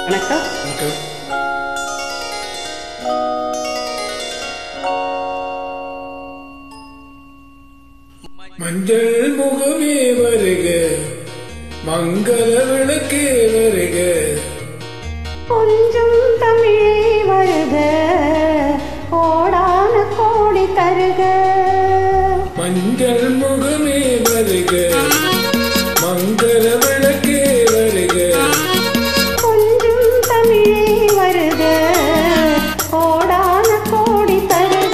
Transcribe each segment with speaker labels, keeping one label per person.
Speaker 1: வணக்கம்.
Speaker 2: மஞ்சள் முகமே வருக, மங்கள விளக்கே வருக,
Speaker 3: கொஞ்சம் தமிழே வருக, கோடான கோடி தருக.
Speaker 2: மஞ்சள் முகமே வருக, மங்கள விளக்கே வருக,
Speaker 3: கொஞ்சம் தமிழே வருக, கோடான கோடி தருக.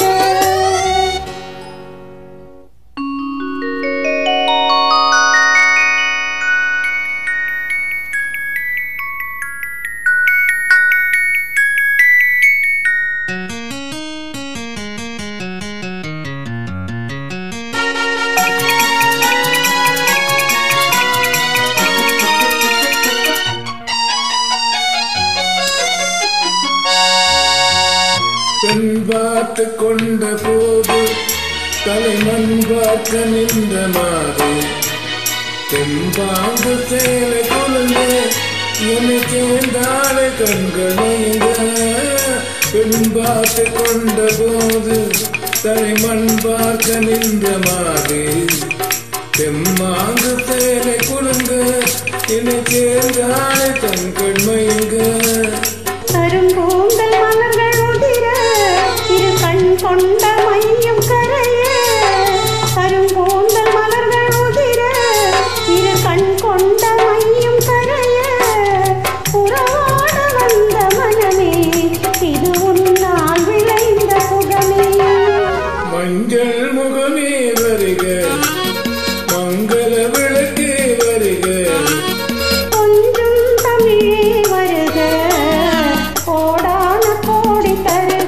Speaker 2: பெண் பார்த்து கொண்ட போது தலைமண் பார்க்க நின்ற மாது, தெம்பாங்கு சேலை கொழுந்த என்னை சேர்ந்தால கண்களைங்க. பெண் பார்த்து கொண்ட போது தலைமண் பார்க்க நின்ற மாது, தெம்மாங்கு சேலை கொழுந்த என்னை சேர்ந்தால கண்கண்மைங்க.
Speaker 3: கரும்பூந்தல் மலர்கள் உதிர, இரு கண் கொண்ட மையம் கரைய. கரும்பூந்தல் மலர்கள் உதிர, இரு கண் கொண்ட மையம் கரைய. உறவாட வந்த மனமே, இது உன்னால் விளைந்த சுகமே.
Speaker 2: மஞ்சள் முகமே வருக, மங்கள விளக்கே வருக,
Speaker 3: கொஞ்சம் தமிழே வருக, கோடான கோடி தருக.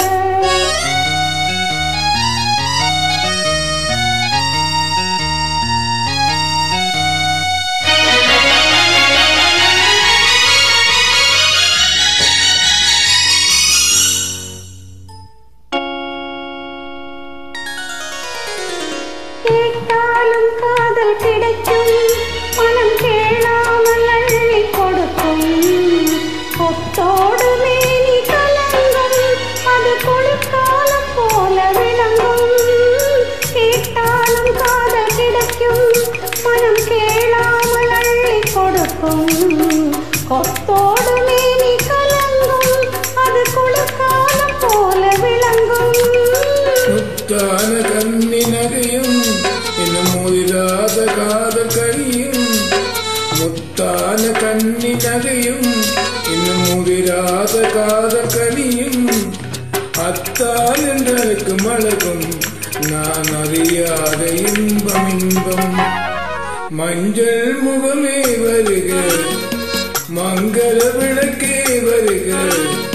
Speaker 3: கேட்டாலும் காதல் கிடைக்கும், மனம் கேளாமல் அள்ளி கொடுக்கும். கொத்தோடு மேனி கலங்கும், அது குளிர்காலம் போல விளங்கும். கேட்டாலும் காதல் கிடைக்கும், மனம் கேளாமல் அள்ளி கொடுக்கும். கொத்தோடு மேனி கலங்கும், அது குளிர்காலம் போல விளங்கும்.
Speaker 2: முத்தான கண்ணி நகையும் இன்னும் முதிராத காதல் கனியும். முத்தான கண்ணி நகையும் இன்னும் முதிராத காதல் கனியும். அத்தான் என்றனுக்கு மழகும் நான் அறியாத இன்பம் இன்பம். மஞ்சள் முகமே வருக, மங்கள விளக்கே வருக,